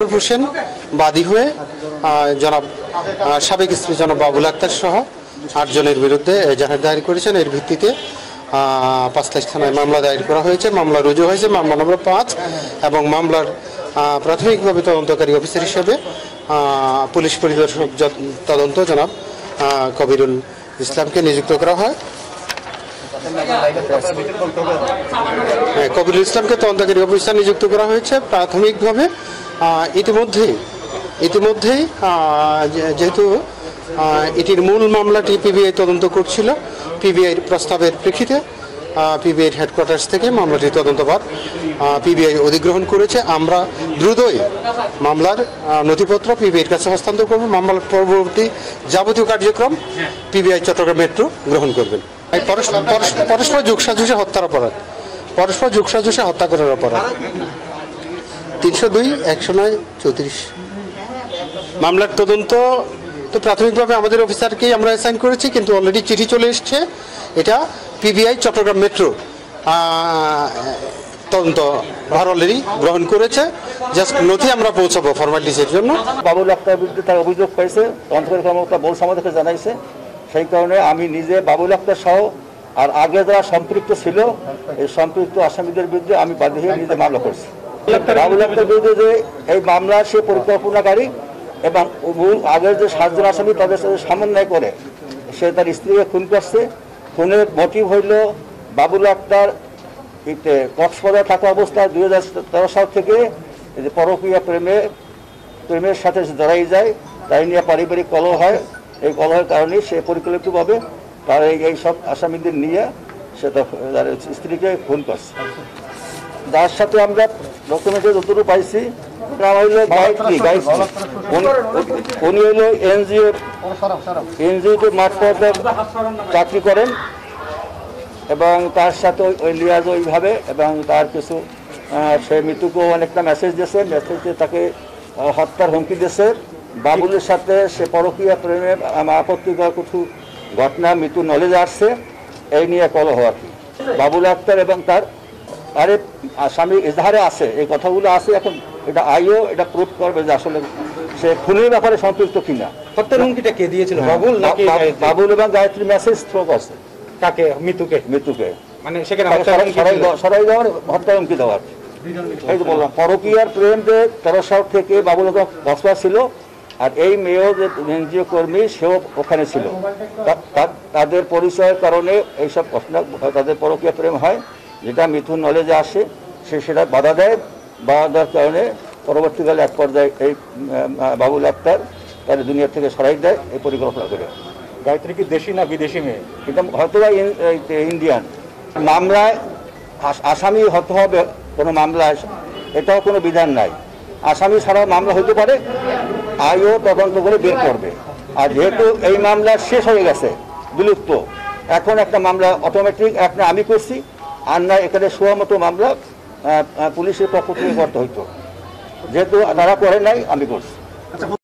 হোসেন বাদী হয়ে জনাব সাবেক স্ত্রী জনাব বাবুল আক্তার সহ 8 জনের বিরুদ্ধে এজাহার দায়ের করেছেন। এর ভিত্তিতে 5 থানায় মামলা দায়ের করা হয়েছে। মামলা রুজু হয়েছে মামলা নম্বর 5 এবং মামলার প্রাথমিকভাবে তদন্তকারী অফিসার হিসেবে পুলিশ পরিদর্শক তদন্ত জনাব কবিরুল ইসলামকে নিযুক্ত করা হয়। কবিরুল ইসলামকে তদন্তকারী অফিসার নিযুক্ত করা হয়েছে। প্রাথমিকভাবে ইতিমধ্যেই যেহেতু এটির মূল মামলাটি পিবিআই তদন্ত করছিল, পিবিআইয়ের প্রস্তাবের প্রেক্ষিতে পিবিআইয়ের হেডকোয়ার্টার্স থেকে মামলাটি তদন্তভার পিবিআই অধিগ্রহণ করেছে। আমরা দ্রুতই মামলার নথিপত্র পিবিআইয়ের কাছে হস্তান্তর করব। মামলার পরবর্তী যাবতীয় কার্যক্রম পিবিআই চট্টগ্রাম মেট্রো গ্রহণ করবেন। পরস্পর যোগসাজশে হত্যার অপরাধ, পরস্পর যোগসাজশে হত্যা করার অপরাধ 302-109-34। মামলার তদন্ত তো প্রাথমিকভাবে আমাদের অফিসারকেই আমরা অ্যাসাইন করেছি, কিন্তু অলরেডি চিঠি চলে এসছে। এটা পিবিআই চট্টগ্রাম মেট্রো তদন্ত ভার অলরেডি গ্রহণ করেছে। জাস্ট নথি আমরা পৌঁছাবো ফরমালিটিসের জন্য। বাবুল আক্তার বিরুদ্ধে তার অভিযোগ পাইছে, তদন্তকারী কর্মকর্তা বলছে আমাদেরকে জানাইছে। সেই কারণে আমি নিজে বাবুল আক্তার সহ আর আগে যারা সম্পৃক্ত ছিল এই সম্পৃক্ত আসামিদের বিরুদ্ধে আমি বাদী হয়ে নিজে মামলা করছি। বাবুল আক্তার বিরুদ্ধে যে এই মামলা সে পরিকল্পনাকারী এবং আগের যে 7 জন আসামি তাদের সাথে সমন্বয় করে সে তার স্ত্রীকে খুন করছে। খুনের মোটিভ হইল বাবুল আক্তার কক্সবাজার থাকা অবস্থায় 2013 সাল থেকে পরকীয়া প্রেমের সাথে জড়াই যায়, তাই নিয়ে পারিবারিক কলহ হয়। এই কলহের কারণে সে পরিকল্পিতভাবে তার এই সব আসামিদের নিয়ে সে তার স্ত্রীকে খুন করছে। যার সাথে আমরা ডকুমেন্টে যতটুকু পাইছি উনি হইল এনজিওতে মাঠ পর্যায়ে চাকরি করেন এবং তার সাথে ওই লিয়াজ ওইভাবে এবং তার কিছু সে মৃত্যুকেও অনেকটা মেসেজ দিয়েছে, মেসেজে তাকে হত্যার হুমকি দিয়েছে। বাবুলের সাথে সে পরকীয়া প্রেমে আপত্তিকর কিছু ঘটনা মৃত্যু নলেজে আসছে, এই নিয়ে কলহ আর কি। বাবুল আক্তার এবং তার আরে স্বামী এজাহারে আছে, এই কথাগুলো আছে। এখন এটা আইও এটা প্রুভ করবে যে আসলে সে খুনের ব্যাপারে সম্পৃক্ত কিনা। হত্যার হুমকিটা কে দিয়েছিল? বাবুল এবং গায়ত্রী মেসেজ থ্রো করছে। কাকে? মৃত্যুকে মানে সেখানে সরাই দেওয়ার হত্যার হুমকি দেওয়ার। এই তো বললাম পরকীয়ার প্রেম যে 13 সাল থেকে বাবুল কক্সবাজার ছিল, আর এই মেয়েও যে এনজিও কর্মী সেও ওখানে ছিল। তাদের পরিচয়ের কারণে এইসব তাদের পরকীয়া প্রেম হয়, যেটা মিথুন নলেজে আসে সে সেটা বাধা দেয়। বাধা দেওয়ার কারণে পরবর্তীকালে এক পর্যায়ে এই বাবুল আক্তার তার দুনিয়া থেকে সরাই দেয় এই পরিকল্পনা করে। গায়ত্রী কি দেশি না বিদেশি মেয়ে? এটা হয়তো ইন্ডিয়ান। মামলায় আসামি হতে হবে কোনো মামলায়, এটাও কোনো বিধান নাই। আসামি ছাড়াও মামলা হতে পারে, আইও তদন্ত করে বের করবে। আর যেহেতু এই মামলা শেষ হয়ে গেছে, বিলুপ্ত, এখন একটা মামলা অটোমেটিক একটা আমি করছি, আর না এখানে শোয়া মতো মামলা পুলিশের পক্ষ থেকে করতে হইতো। যেহেতু তারা করে নাই, আমি করছি।